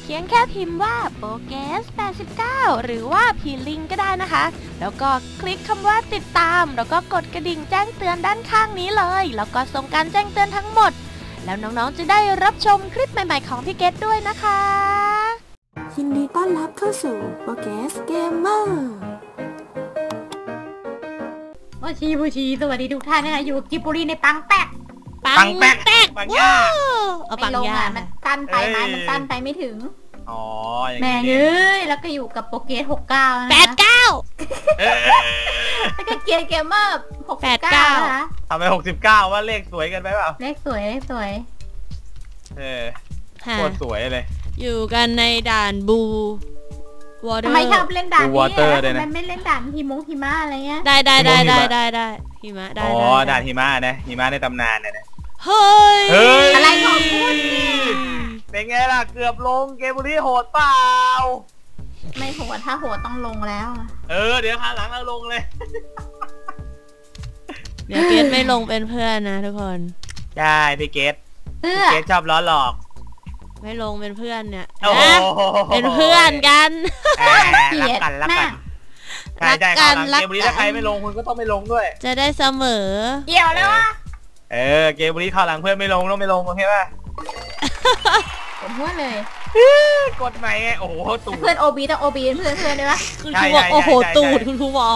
เพียงแค่พิมพ์ว่าโปเกส89หรือว่าพีลิงก็ได้นะคะแล้วก็คลิกคำว่าติดตามแล้วก็กดกระดิ่งแจ้งเตือนด้านข้างนี้เลยแล้วก็ส่งการแจ้งเตือนทั้งหมดแล้วน้องๆจะได้รับชมคลิปใหม่ๆของพี่เกดด้วยนะคะยินดีต้อนรับเข้าสู่โปเกสเกมเมอร์บูชีสวัสดีทุกท่านนะคะอยู่กิบบุรีในปังแปกปังย่าเอาปังย่ามันสั้นไปไหมมันสั้นไปไม่ถึงอ๋อแม่เอ้ยแล้วก็อยู่กับโปเกส69นะแล้วก็เกียร์เกมเมอร์69นะคะทำไม69ว่าเลขสวยกันไปเปล่าเลขสวยโคตรสวยเลยอยู่กันในด่านบูวอเตอร์ทำไมชอบเล่นด่านนี้ทำไมไม่เล่นด่านหิมะอะไรเงี้ยได้หิมะได้อ๋อด่านหิมะนะหิมะในตำนานนะเฮ้ยอะไรของคุณเป็นไงล่ะเกือบลงเกมบุรีโหดเปล่าไม่โหดถ้าโหดต้องลงแล้วเดี๋ยวคราวหลังเราลงเลยเดี๋ยวเกดไม่ลงเป็นเพื่อนนะทุกคนได้พี่เกดชอบล้อหลอกไม่ลงเป็นเพื่อนเนี่ยเป็นเพื่อนกันรักกันใช่คราวหลังเกมบุรีถ้าใครไม่ลงคุณก็ต้องไม่ลงด้วยจะได้เสมอเกี่ยวแล้ววะเกมบุรีคราวหลังเพื่อนไม่ลงต้องไม่ลงโอเคป่ะผมพูดเลยกดใหม่ไงโอ้โหตูดเพื่อนโอบีต้องโอบีเพื่อนได้ปะคุณครูบอกโอ้โหตูดคุณครูบอก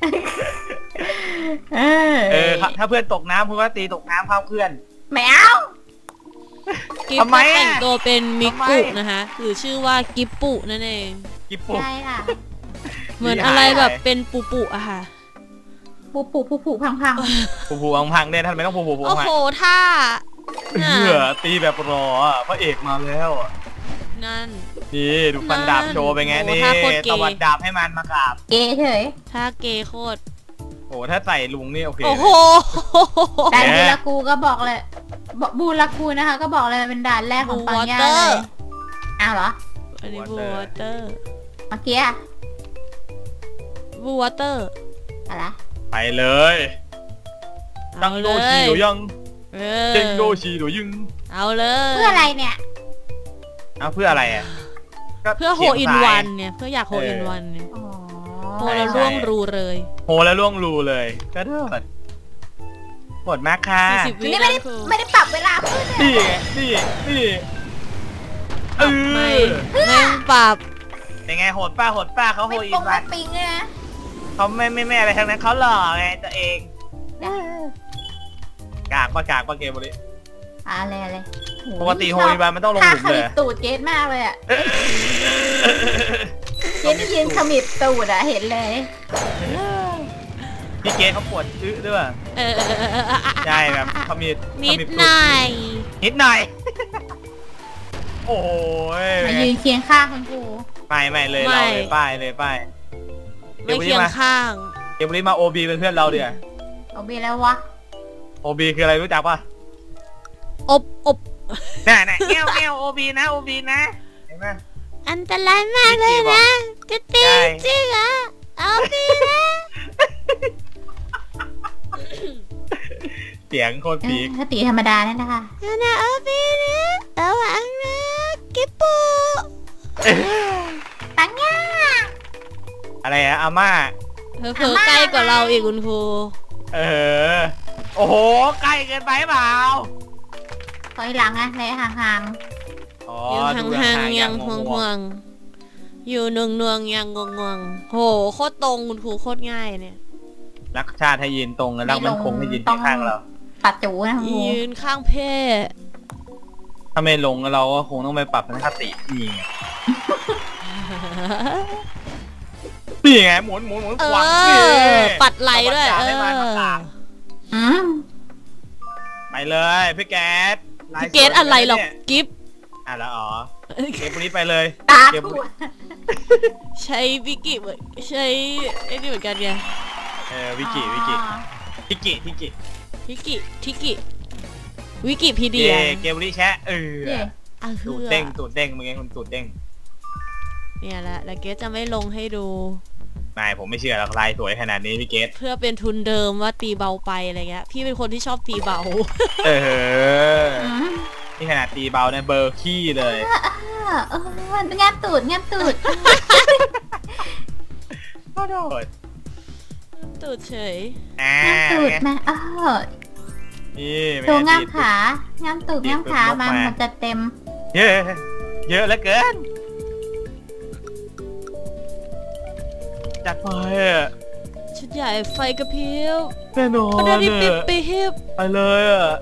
ถ้าเพื่อนตกน้ำคุณก็ตีตกน้ำเข้าเพื่อนไม่เอากิปแต่งตัวเป็นมิกุนะคะหรือชื่อว่ากิปปุนั่นเองกิปปุใช่ค่ะเหมือนอะไรแบบเป็นปุอะค่ะปูพังเนี่ยทำไมต้องปูโอ้โหท่าตีแบบรอพระเอกมาแล้วนั่นนี่ดูฟันดาบโชว์ไปไงนี่ตวัดดาบให้มันมากราบเกเฉยท่าเกโคตรโอ้ถ้าใส่ลุงนี่โอเคโอ้โหแต่บูรากูก็บอกเลยบูรากูนะคะก็บอกเลยเป็นด่านแรกของปังย่าเลยอ้าวเหรออันนี้บูวอเตอร์เมื่อกี้บูวอเตอร์อะไรไปเลยตั้งโดชีหรือยังเจงโดชีหรือยังเอาเลยเพื่ออะไรเนี่ยเอาเพื่ออะไรอ่ะเพื่อโฮอินวันเนี่ยเพื่ออยากโฮอินวันเนี่ยโฮแล้วล่วงรูเลยโหแล้วล่วงรูเลยก็เถิดหมดมากค่ะนี่ไม่ได้ปรับเวลาขึ้นนี่ไม่ปรับเป็นไงโหดป้าเขาโหอินวันปิงเลยนะเขาไม่อะไรทั้งนั้นเขาหล่อไงตัวเองกากเกมนี้อะไรปกติโฮอินวันมันต้องลงหลุมเลยตูดเกตมากเลยอ่ะเกตยืนขมิบตูดอ่ะเห็นเลยพี่เกตเขาปวดอื้อด้วยใช่แบบขมิบนิดหน่อยโอ้ยมายืนเคียงข้างคุณครูไม่เลยเราเลยป้ายไม่เคียงข้างเกมนี้มาโอบีเป็นเพื่อนเราเดี๋ยวโอบีแล้ววะโอบีคืออะไรรู้จักป่ะอบน่ะแก้วโอบีนะเห็นไหมอันตรายมากเลยนะจะตีจริงเหรอเอาบีนะเสียงโคตรพีคถ้าตีธรรมดาเนี่ยนะคะนะเอาบีนะระวังนะกิปปูปังย่าอะไรอะอาม่าเพิ่ใกล้กว่าเราอีกคุณครูโอ้โหใกล้เกินไปเปล่าถอยหลังนะในห่างยังห่างยังห่วงอยู่นวงยังงวงโหโคตรตรงคุณครูโคตรง่ายเนี่ยรักชาติให้ยืนตรงแล้วมันคงให้ยืนข้างเราปัดจูนะคุณครูยืนข้างเพ่ถ้าไม่ลงเราก็คงต้องไปปรับทัศนคตินี่ไงหมุนขวางปัดไหลด้วยไปเลยพี่แก๊สอะไรหรอกกิฟแล้วเกมนี้ไปเลยเกมใช้วิกิใช้ไอ้นี่เหมือนกันไงวิกิทิกิวิกิพีเดียเกมนี้แชะตูดเด้งมึงไงคุณตูดเด้งเนี่ยแหละแล้วเกสจะไม่ลงให้ดูไม่ผมไม่เชื่อหรอกลายสวยขนาดนี้พี่เกสเพื่อเป็นทุนเดิมว่าตีเบาไปอะไรเงี้ยพี่เป็นคนที่ชอบตีเบานี่ขนาดตีเบาเนี่ยเบอร์ขี้เลยแง้มตูดแง้มตูดก็โดดตูดเฉยแง้มตูดมานี่ตัวแง้มขาแง้มตูดแง้มขามาหมดจะเต็มเยอะเยอะเหลือเกินจัดไปอ่ะชุดใหญ่ไฟกระพริบแน่นอนประเดี๋ยวนี้ปิ๊บไปเลยอ่ะ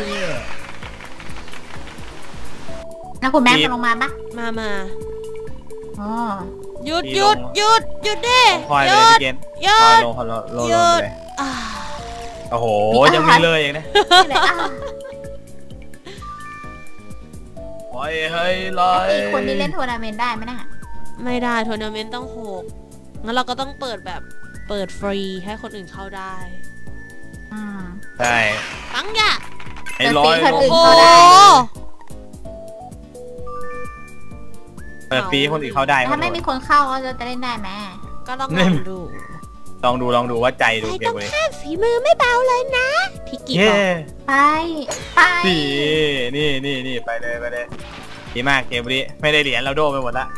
แล้วคุณแม่จะลงมาปะมาอ๋อหยุดดิคอยเลยพี่เกณฑ์หยุดลงเลยโอ้โหยังมีเลยอย่างนี้ปล่อยให้ไหลคนนี้เล่นทัวร์นาเมนต์ได้ไหมนะไม่ได้ทัวร์นาเมนต์ต้อง6งั้นเราก็ต้องเปิดฟรีให้คนอื่นเข้าได้ใช่ปังยะให้ร้อยคนอื่นโอ้เข้าได้เปิดฟรีคนอื่นเข้าได้ถ้าไม่มีคนเข้าก็จะเล่นได้ไหมก็ต้องลองดูว่าใจดูเกมเลยฝีมือไม่เบาเลยนะพี่กิ๊กไปนี่ไปเลยดีมากเกมนี้ไม่ได้เหรียญเราโดนไปหมดละ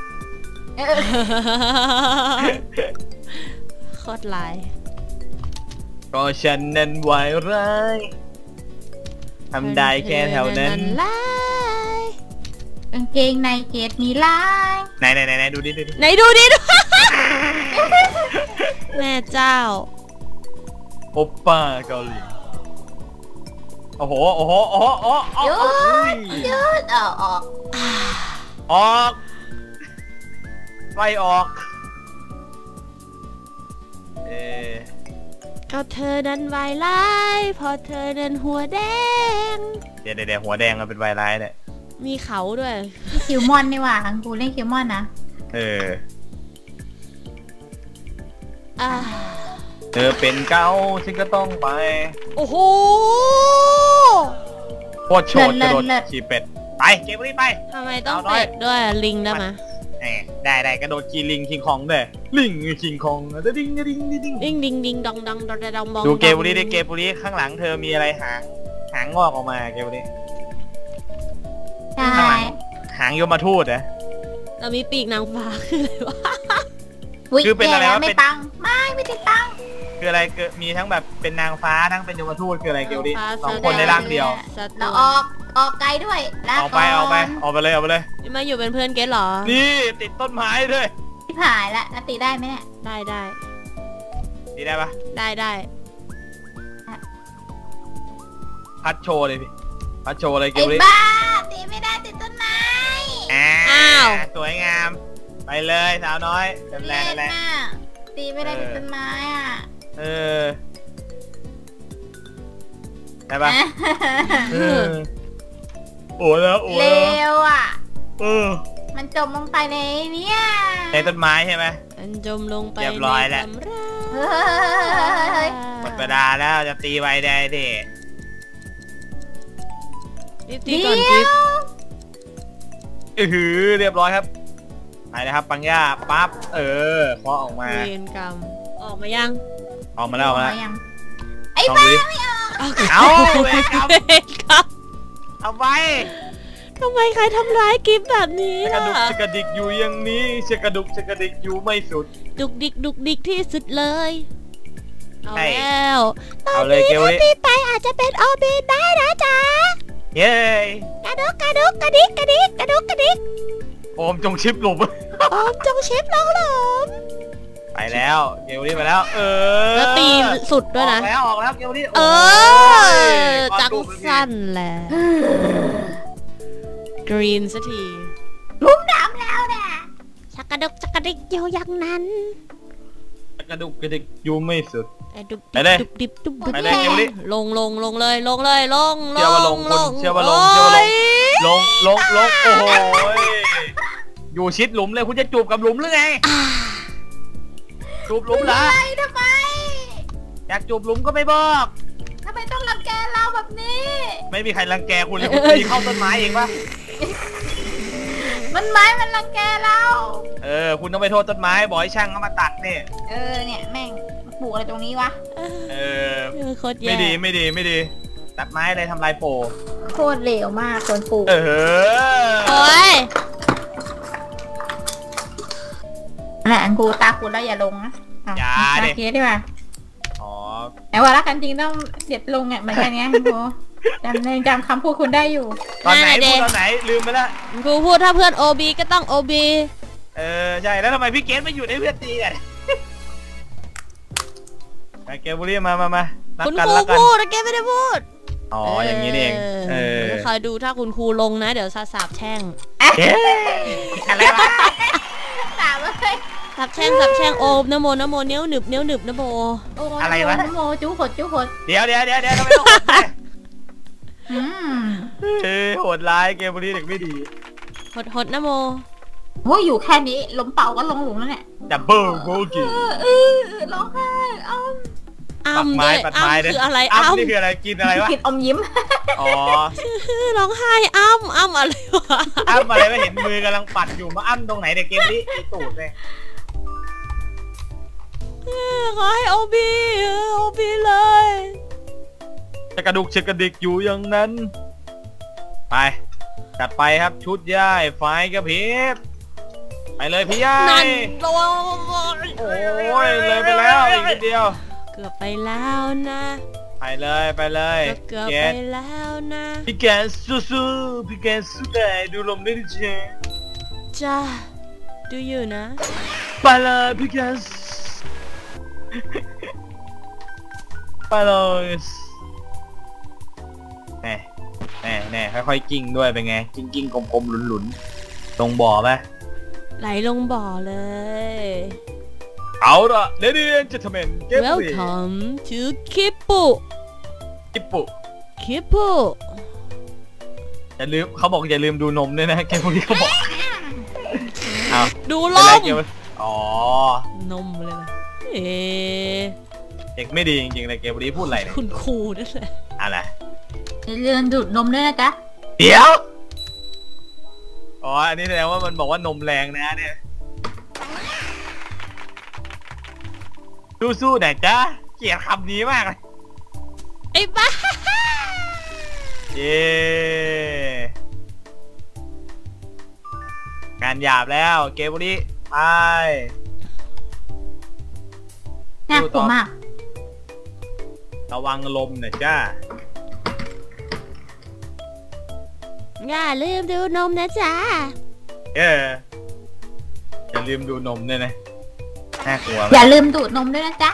โคตรลายก็ฉันนั้นไวร้ายทำได้แค่แถวนั้นกางเกงในเกตมีลายไหนดูดิแม่เจ้าโอปป้าเกาหลีโอ้โหยืดออกไฟออกก็เธอนั้นวายร้ายพอเธอนั้นหัวแดงเดี๋ยวหัวแดงมันเป็นวายร้ายเนี่ยมีเขาด้วยคิวมอนนี่หว่ากูเล่นคิวมอนนะเธอเป็นเก้าฉันก็ต้องไปโอ้โหโคตรโฉดกระโดดขี่เป็ดไปเก็บไปทำไมต้องเป็ดด้วยลิงได้ไหมได้กระโดดขี่ลิงคิงคองด้วยลิงคิงคองดิ้งดองดูเกมบุรีดิเกมบุรีข้างหลังเธอมีอะไรหางงอกออกมาเกมบุรีข้างหลังหางโยมทูตนะเรามีปีกนางฟ้าคืออะไรวะคือเป็นอะไรวะไม่ตังไม่ติดตังคืออะไรมีทั้งแบบเป็นนางฟ้าทั้งเป็นโยมทูตคืออะไรเกมบุรี2 คนในร่างเดียวแล้วออกไกลด้วยออกไปเลยนี่มาอยู่เป็นเพื่อนเกสหรอนี่ติดต้นไม้ด้วยที่หายละตีได้ไหมเนี่ยได้ตีได้ปะได้พัดโชว์เลยพี่พัดโชว์เลยเกมบุรีบ้าตีไม่ได้ติดต้นไม้อ้าวสวยงามไปเลยสาวน้อยแรงตีไม่ได้ติดต้นไม้อ่ะได้ปะโอ้แล้วเร็วอ่ะมันจมลงไปในต้นไม้ใช่ไหมมันจมลงไปเรียบร้อยแล้วหมดเวลาแล้วจะตีไว้ได้ดิตีก่อนจิ๊บเรียบร้อยครับไปนะครับปังย่าปั๊บเคาะออกมาเวรกรรมออกมายังออกมาแล้วไอ้บ้าไม่ออกเอาเวรกรรมเอาไว้ทำไมใครทำร้ายกิฟแบบนี้ล่ะชะกระดิกอยู่อย่างนี้ชะกระดิกอยู่ไม่สุดดุกดิกที่สุดเลยเอาแล้วตอนนี้ถ้าตีไปอาจจะเป็นออบินได้นะจ๊ะเย้กระดุกกระดิกโอมจงชิปหลุมไปแล้วเกลลี่ไปแล้วแล้วตีสุดด้วยนะออกแล้วเกลลี่จังสั้นแหละกรีนสักทีลุ่มน้ำแล้วนะชักกระดิกอยู่อย่างนั้นกระดิกอยู่ไม่สุดดุบดิบไปเลยเกลลี่ลงเลยเชื่อว่าลงโอ้โหอยู่ชิดหลุมเลยคุณจะจูบกับหลุมหรือไงจูบหลุมเหรอทำไมอยากจูบหลุมก็ไม่บอกทำไมต้องรังแกเราแบบนี้ไม่มีใครรังแกคุณเลยคุณตีเข้าต้นไม้เองปะมันรังแกเราคุณต้องไปโทษต้นไม้บอกให้ช่างเขามาตัดเนี่ยเนี่ยแม่งปลูกอะไรตรงนี้วะโคตรแย่ไม่ดีตัดไม้เลยทำลายโปโคตรเหลวมากคนปลูกโอ้ยแหละกูตากูแล้วอย่าลงนะโอเคดีกว่าอ๋อแต่ว่ารักกันจริงต้องเด็ดลงเหมือนกันไงคุณครูจำคำพูดคุณได้อยู่ตอนไหนพูดตอนไหนลืมไปละครูพูดถ้าเพื่อนโอบีก็ต้องโอบีใช่แล้วทำไมพี่เกสไม่อยู่ในเพื่อนตีกันเกสบุรีมาคุณครูพูดเกสไม่ได้พูดอ๋ออย่างนี้เองคอยดูถ้าคุณครูลงนะเดี๋ยวสาบแช่งอะไรวะสาบเลยสาบแช่งโอมนะโมเนี้ยวหนึบนะโมอะไรวะนะโมจุ๊หดเดี๋ยวทำไมต้องหดโหดร้ายเกมบุรีเด็กไม่ดีหดนะโมโอ้ยอยู่แค่นี้ล้มเป่าก็ลงหลุมแล้วเนี่ยดับเบิลโบกี้ร้องไห้ปัดไม้คืออะไรนี่คืออะไรกินอะไรวะกินอมยิ้มอ๋อร้องไห้อะไรวะอะไรไม่เห็นมือกำลังปัดอยู่มาตรงไหนเด็กเกมนี้ตูดเลยขอให้โอบีเลยจะกระดุกเชกระดิกอยู่อย่างนั้นไปจัดไปครับชุดย่ายไฟกระพริบไปเลยพี่ย่ายโอ้ยเลยไปแล้วอีกนิดเดียวเกือบไปแล้วนะไปเลยเกือบไปแล้วนะพี่แกสู้พี่แกสู้ได้ดูลมได้ดิจ้าดูอยู่นะไปเลยพี่แกไปเลยแน่ค่อยๆกิ้งด้วยเป็นไงกิ้งกลมๆหลุนๆลงบ่อไหมไหลลงบ่อเลยเอาละเดี๋ยวจะทำเป็นเกม Welcome to คิปปุอย่าลืมเขาบอกอย่าลืมดูนมด้วยนะเกมพวกนี้เขาบอกดูลมอ๋อนมเลยนะเด็กไม่ดีจริงๆเลยเกมพวกนี้พูดอะไรเนี่ยคุณครูนั่นแหละอะไรเรียนดูดนมด้วยนะจ๊ะเดี๋ยวอ๋ออันนี้แสดงว่ามันบอกว่านมแรงนะเนี่ยสู้ๆหน่อยจ้าเกลียดคำนี้มากเลยไอ้บ้าการหยาบแล้วเกมนี้ไปน่ากลัวมากระวังลมหน่อยจ้าอย่าลืมดูนมนะจ๊ะอย่าลืมดูนมด้วยนะน่ากลัวอย่าลืมดูดนมด้วยนะจ๊ะ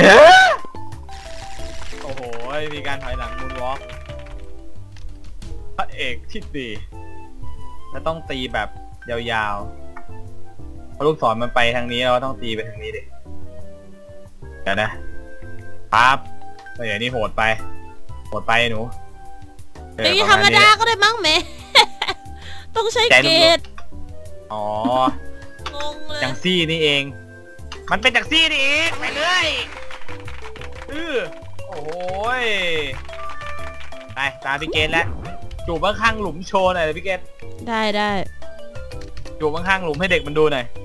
โอ้โหมีการถอยหลังมูนวอล์กพระเอกที่ดีจะต้องตีแบบยาวๆเพราะลูกศรมันไปทางนี้เราต้องตีไปทางนี้ดิเดี๋ยวนะครับเดี๋ยวนี้โหดไปหนูตีธรรมดาก็ได้มั้งแม่ต้องใช้เกตอ๋องงเลยจังซี่นี่เองมันเป็นจังซี่นี่เองไปเลยโอ้ยไปตามพี่เกตแล้วจูบข้างหลุมโชว์หน่อยเลยพี่เกตได้จูบข้างหลุมให้เด็กมันดูหน่อย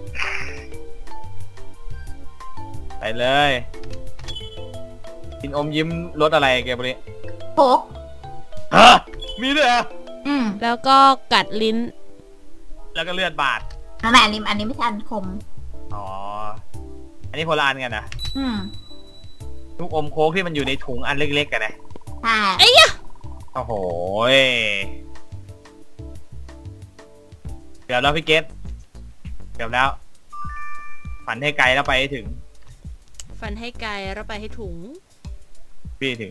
ไปเลยกินอมยิ้มรสอะไรแกบริโป๊กมีด้วยเหรอแล้วก็กัดลิ้นแล้วก็เลือดบาดไม่อันนี้ไม่ใช่อันคมอ๋ออันนี้โบราณกันนะลูกอมโค้กที่มันอยู่ในถุงอันเล็กๆกันนะไอ้ยะโอ้โหเดี๋ยวแล้วพี่เกตเดี๋ยวแล้วฝันให้ไกลแล้วไปให้ถึงฝันให้ไกลแล้วไปให้ถุงพี่ถึง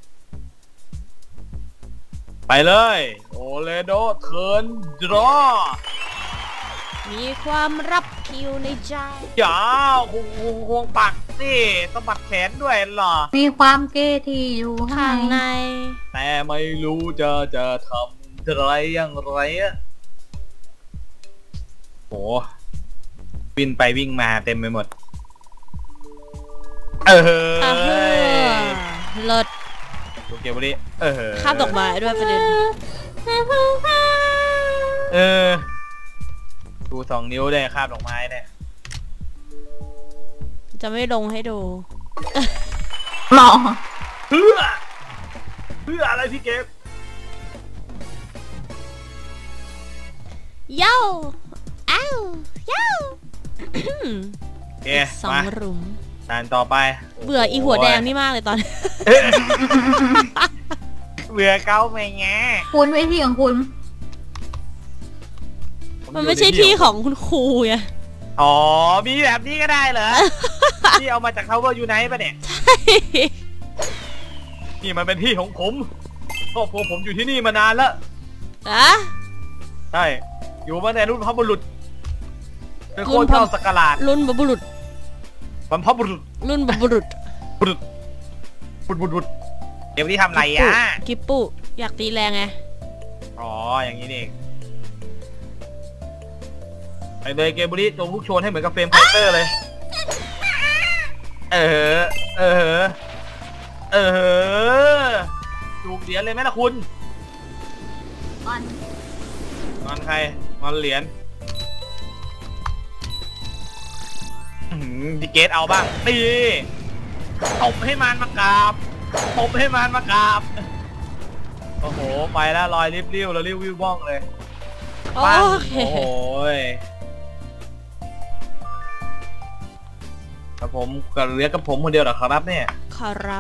ไปเลยโอเลโดเทิร์นดรอมีความรับคิวในใจอย่าควงปักนี่สะบัดแขนด้วยเหรอมีความเก้ที่อยู่ข้างในแต่ไม่รู้จะทำอะไรอย่างไรอะโหวิ่งไปวิ่งมาเต็มไปหมดเลิศโอเควันนี้ข้ามดอกไม้ด้วยประเด็นดู2 นิ้วได้ข้ามดอกไม้เนี่ยจะไม่ลงให้ดูหมอเพื่ออะไรพี่เก็บโย่อ้าวโย่โอเคสองมาหลุมด่านต่อไปเบื่ออีหัวแดงนี่มากเลยตอนนี้เบื่อเก้าไหมแง่คุณวิธีของคุณมันไม่ใช่ที่ของคุณครูไงอ๋อมีแบบนี้ก็ได้เหรอ ที่เอามาจาก Tower Unite ป่ะเนี่ยนี่มันเป็นที่ของผมครอบครัวผมอยู่ที่นี่มานานแล้วอะใช่อยู่มาแต่รุ่นพระบุรุษเป็นโคตรเจ้าสักการะรุ่นบรรพบุรุษบรรพบุรุษรุ่นบรรพบุรุษบุรุษบุรุษเดี๋ยวนี้ทำอะไรอ่ะกิปปุอยากตีแรงไงอ๋ออย่างนี้นี่เองไปเลยเกมบุรีจงลูกโชนให้เหมือนกับเฟรมคาแรคเตอร์เลยถูกเหรียญเลยไหมล่ะคุณก่อนงอนใคร งอนเหรียญดิเกตเอาบ้างตีตบให้มันมากราบตบให้มันมากราบโอ้โหไปแล้วลอยริบริ้วแล้วริ้ววิวบ้องเลยโอปั้งเคโอ้โหครับผมกับเหลือกับผมคนเดียวเหรอครับเนี่ยขอรับ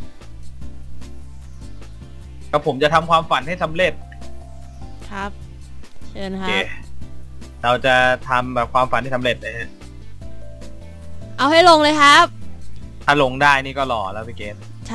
กับผมจะทำความฝันให้สำเร็จครับ เชิญโอครัเคบเราจะทำแบบความฝันที่สำเร็จนะฮะเอาให้ลงเลยครับถ้าลงได้นี่ก็หล่อแล้วพี่เกศใช่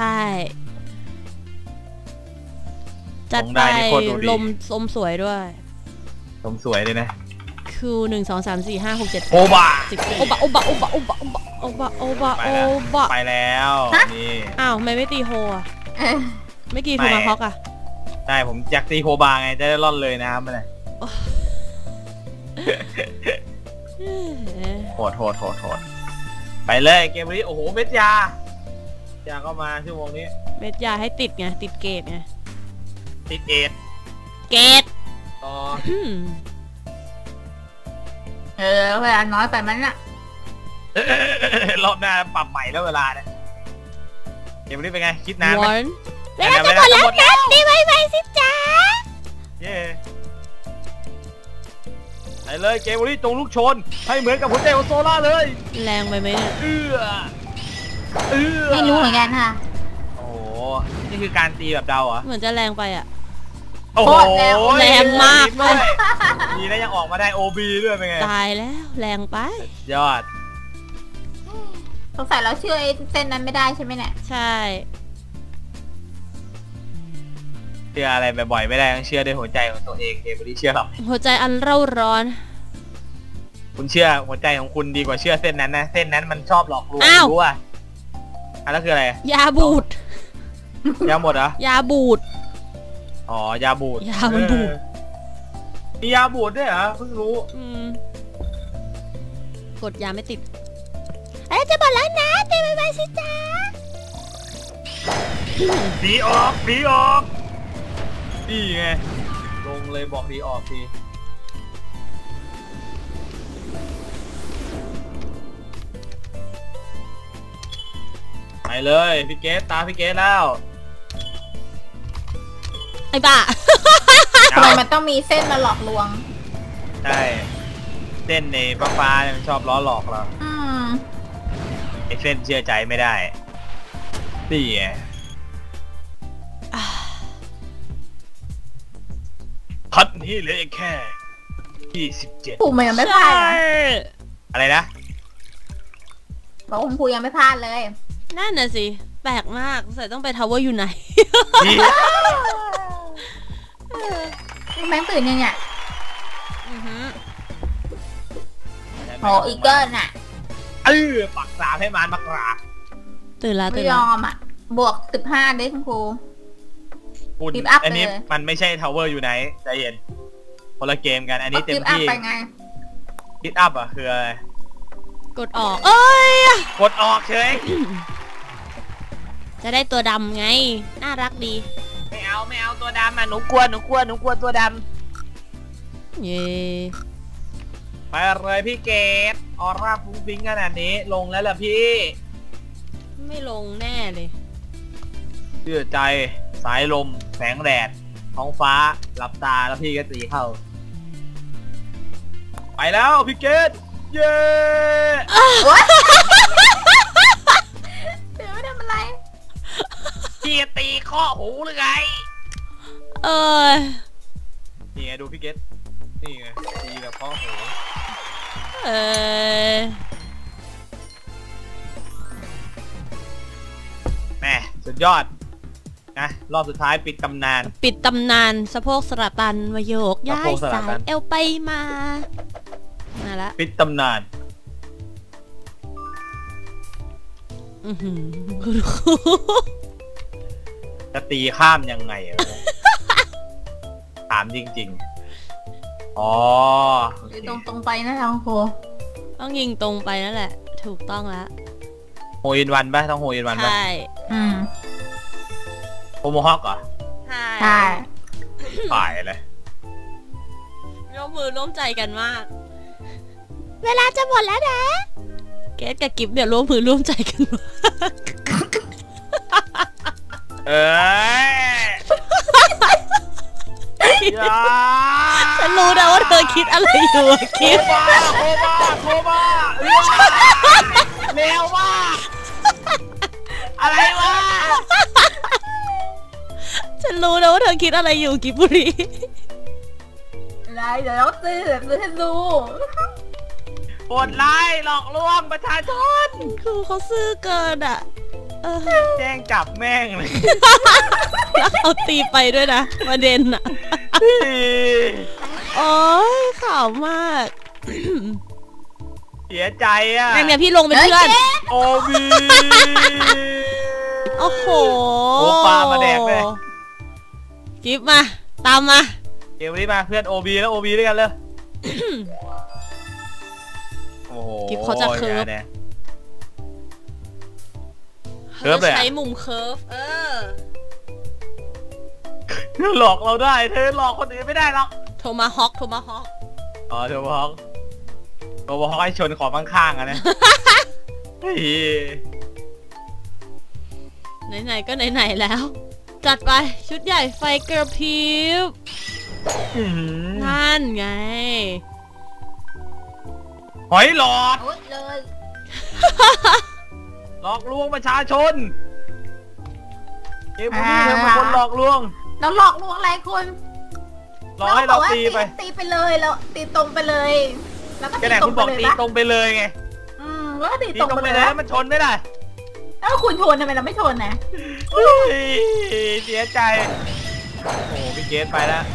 จัดลงไปได้นี่โคตรดูดีลมสวยด้วยชมสวยเลยนะคิว1 2 3 4 5 6 7 โอบะ 10โอบะโอบะโอบะโอบะโอบะโอบะโอบะไปแล้วนี่อ้าวไม่ตีโฮอ่ะเออไม่กี่ทูมาฮอกอ่ะใช่ผมอยากตีโคบาไงจะได้ร่อนเลยนะครับมันเลยโหดไปเลยเกมนี้โอ้โหเม็ดยายาก็มาชั่วโมงนี้เม็ดยาให้ติดไงติดเกตไงติดเอดเกตต่อเวลาน้อยไปมันน่ะรอบหน้าปรับใหม่แล้วเวลาเนี่ยเกมนี้เป็นไงคิดนานไหมวันเวลาจะหมดแล้วนะตีไวๆสิจ๊ะเย้ไปเลยเกมนี้จงลูกชนให้เหมือนกับหัวใจของโซล่าเลยแรงไปไหมเนี่ยไม่รู้เหมือนกันค่ะโอ้โหนี่คือการตีแบบเดาเหรอเหมือนจะแรงไปอ่ะโอ้โหแรงมากด้วยดีนะยังออกมาได้ OB ด้วยเป็นไงตายแล้วแรงไปยอดสงสัยเราเชื่อไอ้เส้นนั้นไม่ได้ใช่ไหมเนี่ยใช่เชื่ออะไรบ่อยๆไม่ได้ต้องเชื่อด้วยหัวใจของตัวเองเกมนี้เชื่อหรอกหัวใจอันเร่าร้อนคุณเชื่อหัวใจของคุณดีกว่าเชื่อเส้นนั้นนะเส้นนั้นมันชอบหลอกลวงอ้าวรู้อ่ะแล้วคืออะไรยาบูดยาหมดเหรอยาบูดอ๋อยาบูดยามันบูดมียาบูดด้วยเหรอเพิ่งรู้กดยาไม่ติดจะหมดแล้วนะตีไวๆสิจ๊ะดีออกนี่ไงลงเลยบอกดีออกทีไปเลยพี่เกสตาพี่เกสแล้วไอ้บ้าทำไมมันต้องมีเส้นมาหลอกลวงใช่เส้นในฟ้าๆเนี่ยมันชอบล้อหลอกเรา ไอ้เส้นเชื่อใจไม่ได้นี่ไงคัดนี้เหลยแค่27 ครูมันยังไม่พลาดนะอะไรนะบอกว่าคุณครูยังไม่พลาดเลยนั่นน่ะสิ แปลกมากใส่ต้องไปทาวเวอร์อยู่ไหนแม่งตื่นยังเนี่ย โหอีเกิลน่ะปักสามให้มันมากราบตื่นแล้วไม่ตื่นยแล้วอมอ่ะ บวก15ได้คุณครูคุณ Keep up อันนี้เลยมันไม่ใช่ทาวเวอร์อยู่ไหนใจเย็นคนละเกมกันอันนี้เต็มก็ keep up ที่ไปไงคิดอัพอ่ะคืออะไรกดออก เอ้ยกดออกเฉยจะได้ตัวดำไง น่ารักดีไม่เอาตัวดำอ่ะหนูกลัวตัวดเย่ำไปเลยพี่เกดออร่าฟุ้งฟิ้งขนาดนี้ลงแล้วล่ะพี่ไม่ลงแน่เลยเชื่อใจสายลมแสงแดดท้องฟ้าหลับตาแล้วพี่ก็ตีเข้าไปแล้วพี่เกดเย้เดี๋ยวไม่ทำอะไรพี่ตีข้อหูหรือไงเออนี่ไงดูพี่เกตนี่ไงตีแบบข้อหูเออแม่สุดยอดนะรอบสุดท้ายปิดตำนานปิดตำนานสะโพกสระตันมาโยกย้าสะโพยกสระสาตัยนเอวไปมาละปิดตำนานอื้อหือจะตีข้ามยังไงอะถามจริงๆอ๋อโอเคตรงไปนะทางโคต้องยิงตรงไปนั่นแหละ ถูกต้องแล้วโฮอินวันป่ะต้องโฮอินวันป่ะใช่โฮโมฮอกเหรอใช่ใช่ฝ่ายเลยร่วมมือร่วมใจกันมาก เวลาจะหมดแล้วนะเกสกับกิฟเนี่ยร่วมมือร่วมใจกันมากเอ้ยอย่าฉันรู้นะว่าเธอคิดอะไรอยู่อะกิฟโคบ้าเร็วมากอะไรวะฉันรู้นะว่าเธอคิดอะไรอยู่กิฟบุรีอะไรเดี๋ยวเราซื้อให้ดูโหดร้ายหลอกลวงประชาชนครูเขาซื่อเกินอ่ะแจ้งจับแม่งเลยแล้วเขาตีไปด้วยนะประเด็นอ่ะ โอ้ยข่าวมากเสียใจอ่ะเนี่ยพี่ลงเป็นเพื่อนโอบีโอ้โหโอ้ปลามาแดกเลยกิฟมา ตามมาเกมนี้มาเพื่อนโอบีแล้วโอบีด้วยกันเลยโอ้โหกิฟเขาจะเคิร์ฟเนี่ยเคิร์ฟเลยอะใช้มุมเคิร์ฟหลอกเราได้เธอหลอกคนอื่นไม่ได้หรอกโทมาฮอกอ๋อเธอบอกให้ชนขอบข้างๆอะนะเฮ้ยไหนๆก็ไหนๆแล้ว จัดไปชุดใหญ่ไฟกระพริบอื้อหือนั่นไงหอยหลอดโอ๊ยเลยหลอกลวงประชาชนเกมนี้เธอเป็นคนหลอกลวงเราหลอกลวงอะไรคุณหลอกให้เราตีไปตีไปเลยแล้วตีตรงไปเลยแล้วก็ก็ไหนคุณบอกตีตรงไปเลยไงแล้วก็ตีตีตรงตรงไปไปเลเลย ยมันชนไม่ได้แล้วคุณชนทำไมเราไม่ชนนะเฮ้ยเสียใจโอ้โหพี่เกสไปแล้ว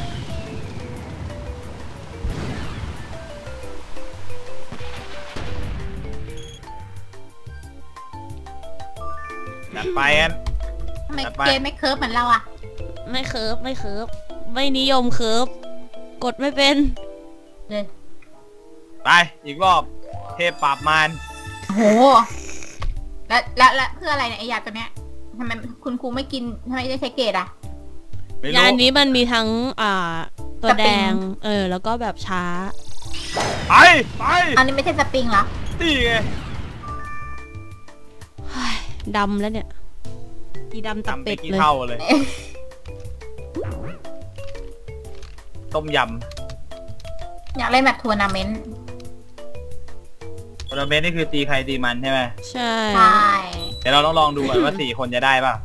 จัดไปกันทำไมจัดไปเกมไม่เคิร์ฟเหมือนเราอ่ะไม่เคิร์ฟไม่นิยมเคิร์ฟกดไม่เป็นเลยไปอีกรอบเทพปราบมารโอ้โหแล้วเพื่ออะไรเนี่ยไอ้ยาตัวเนี้ยทำไมคุณครูไม่กินทำไมไม่ใช้เกรดอ่ะไม่ยารู้นนี้มันมีทั้งตัวสปริงแดงแล้วก็แบบช้าไปอันนี้ไม่ใช่สปริงเหรอนี่ไงเฮ้ยดำแล้วเนี่ยอีดำตับทำไปเป็ดกี่เลยเท่าเลย ต้มยอยากเล่นแบบทัวร์นาเมนต์ำโทรนาเมนต์นี่คือตีใครตีมันใช่ไหมใช่ใช่เดี๋ยวเราต้องลองดูก่อนว่า4 คนจะได้ป่ะ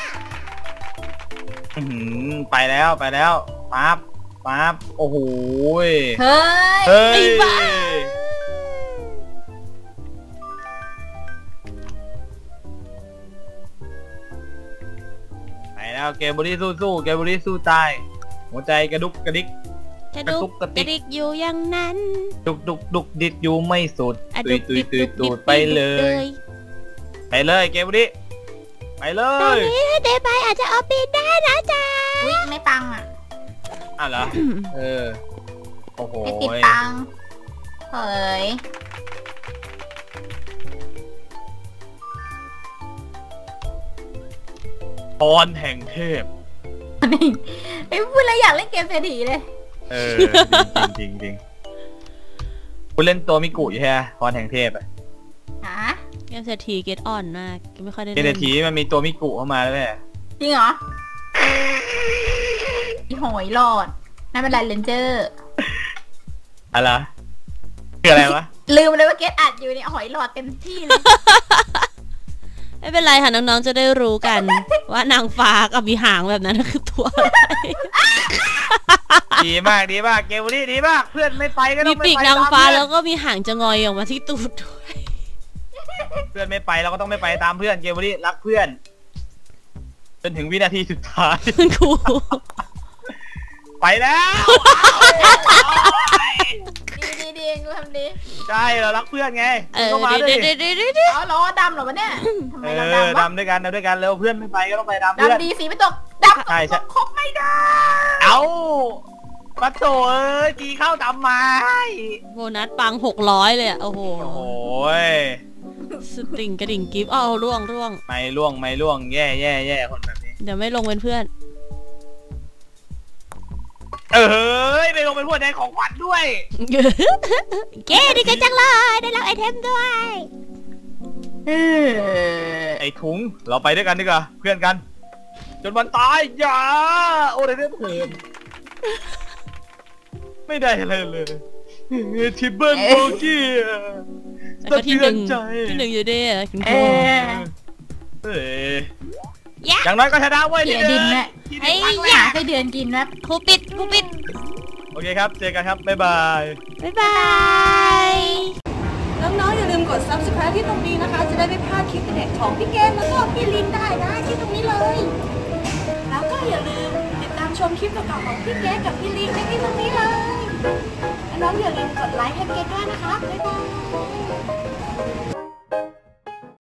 อื้อหือไปแล้วปั๊บโอ้โหยเฮ้ยเฮ้ยไปแล้วเกมบุรีสู้เกมบุรีสู้ตายหัวใจกระดุกกระดิกกระดุกกระติกกระดิกอยู่อย่างนั้นดุกดิดอยู่ไม่สุดอะตุยตุยตุยตูดไปเลยไปเลยเกมบุรีไปเลตอนยนี้ถ้าได้ไปอาจจะเอาปีนได้นะจ๊ะอุ๊ยไม่ตังค์อ่ะอ่ะเหรอโอ้โหไม่ติดตังค์เฮ้ยพรแห่งเทพนี่ไอ้พูดอะไรอยากเล่นเกมเศรษฐีเลยจริงคุณเล่นตัวมิกุอยู่ใช่ไหมพรแห่งเทพอะฮะเกมเศรษฐีเกตอ่อนมากไม่ค่อยได้เกมเศรษฐีมันมีตัวมิกุเข้ามาแล้วแม่จริงเหรออีหอยหลอดนั่นเป็นไรเลนเจอร์อะไรคืออะไรวะลืมเลยว่าเกตอัดอยู่เนี่ยหอยหลอดเต็มที่เลยไม่เป็นไรค่ะน้องๆจะได้รู้กัน ว่านางฟ้ากับมีหางแบบนั้นคือตัวอะไรดีมากเกมนี้ดีมากเพื่อนไม่ไปก็ต้มีองไม่ปีกไปนางฟ้าตมเพื่อนแล้วก็มีหางจะงอยออกมาที่ตูดด้วยเพื่อนไม่ไปเราก็ต้องไม่ไปตามเพื่อนเกมนี้รักเพื่อนจนถึงวินาทีสุดท้ายคุณครูไปแล้วดีกูทำดีใช่เรารักเพื่อนไงเออก็มาด้วยดิเดี๋ยวเอาล้อดำเหรอวะเนี่ยทำไมเราดำวะดำด้วยกันเร็วเพื่อนไม่ไปก็ต้องไปตามเพื่อนดำดีสีไม่ตกดำใช่ครบไม่ได้เอาปัดโถเอ้ยตีเข้าดำมาโบนัสปัง600เลยอ่ะโอ้โหโอ้โหสติงกระดิ่งกิฟต์เอาร่วงไม่ล่วงแย่คนแบบนี้เดี๋ยวไม่ลงเป็นเพื่อนเฮ้ยไปลงเป็นพวกแดงของขวัญด้วยเก๋ดีกันจังเลยได้รับไอเทมด้วยไอ้ถุงเราไปด้วยกันดีกว่าเพื่อนกัน จนวันตายอย่าโอ้ยได้เพิ่มไม่ได้อะไรเลยทิปเปิลโบกี้แล้วก็ที่หนึ่งอยู่ดีอ่ะคุณครูเฮ้ยอย่างน้อยก็ชนะเว้ยเสียดินแหละไอ้หาไส้เดือนกินนะครูปิดโอเคครับเจอกันครับบ๊ายบายบ๊ายบายน้องๆอย่าลืมกด subscribe ที่ตรงนี้นะคะ จะได้ไม่พลาดคลิปเด็ดของพี่เกมแล้วก็พี่ลินได้นะที่ตรงนี้เลย แล้วก็อย่าลืมติดตามชมคลิปเก่าๆของพี่เกมกับพี่ลินได้ที่ตรงนี้เลยน้องๆอย่าลืมกดไลค์ให้เกมด้วยนะคะบ๊ายบาย